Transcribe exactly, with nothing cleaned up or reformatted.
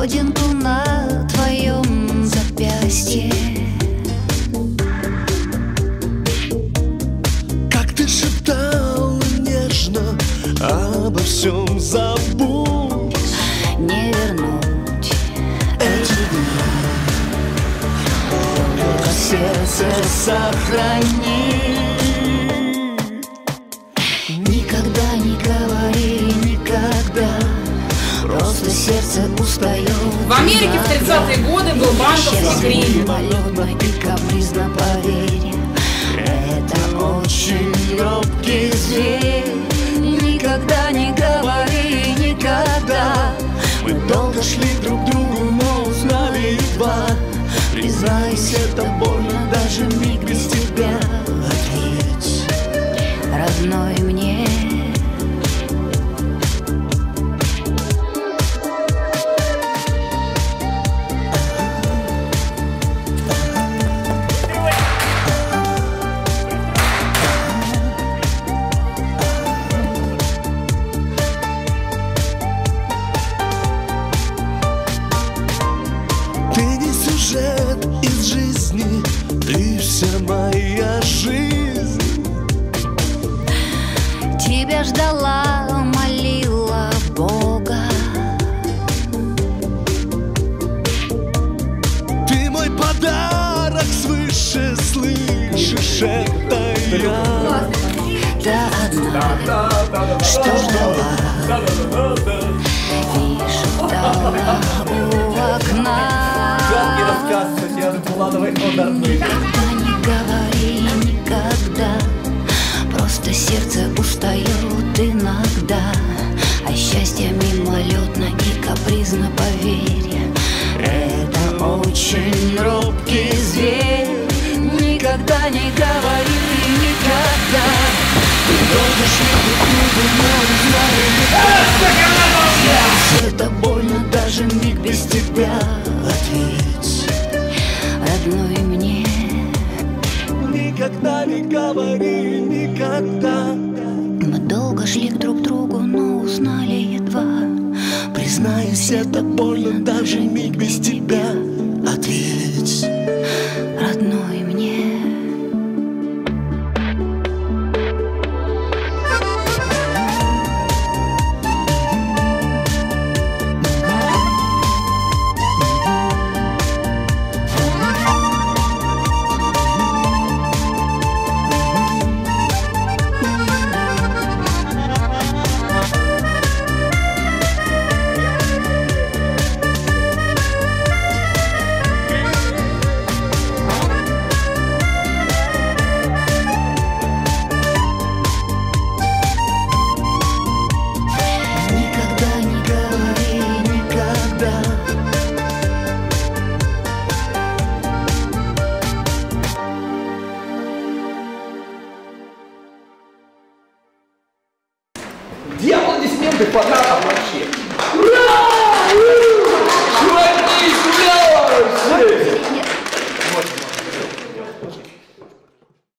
родинку на твоем запястье. Как ты шептал нежно, обо всем забудь. Не вернуть эти дни, только сердце сохрани. Никогда не говори никогда, просто сердце устает. В Америке в тридцатые годы был банковский кризис. Мимолетно и капризно, поверь, это очень робкий зверь. Никогда не говори никогда. Мы долго шли друг к другу, но узнали едва. Признайся, это больно, даже миг без тебя. Ответь, родной, мне. Ты не сюжет из жизни, ты вся моя жизнь. Тебя ждала, молила Бога. Ты мой подарок свыше, слышишь, это я. Та одна, что ждала и шептала у окна. Никогда не говори никогда, просто сердце устает иногда. А счастье мимолетно и капризно, поверь, это очень робкий зверь. Никогда не говори никогда. Мы долго шли друг к другу, но узнали. Это больно, даже миг без тебя. Ответь, родной, мне. Никогда не говори никогда. Мы долго шли к друг другу, но узнали едва. Признаюсь, это больно, даже миг без тебя. Ответь, родной, мне. Где аплодисменты фанатам вообще? Ура!